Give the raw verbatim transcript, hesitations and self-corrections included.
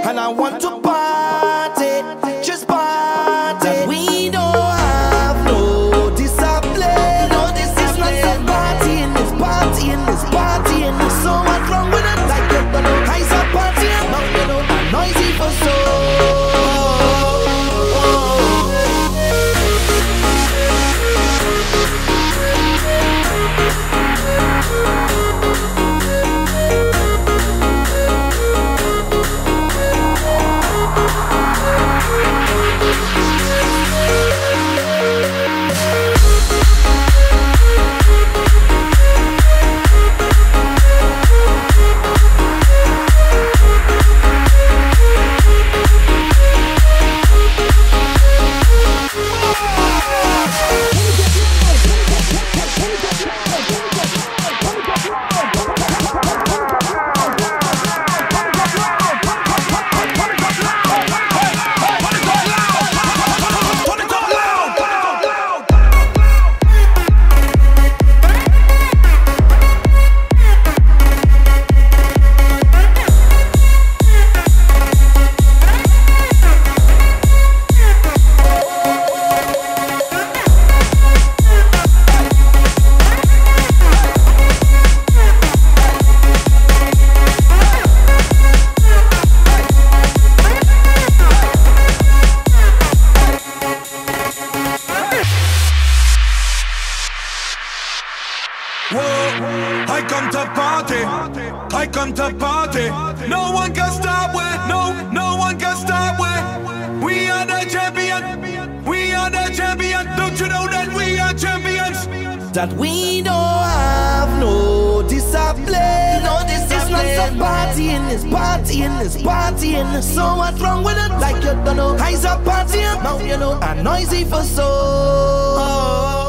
and I want to party, just party. And we don't have no discipline. No, this is not some partying, this partying, this partying. So what's wrong with it? Like you don't know, I saw partying, now you know I'm noisy for so. I come to party, I come to party. No one can stop with, no, no one can stop with. We are the champion, we are the champion. Don't you know that we are champions? That we don't have no discipline. No, this is not some partying, it's partying, it's partying. So what's wrong with it? Like you don't know, I saw partying, now you know I'm noisy for so.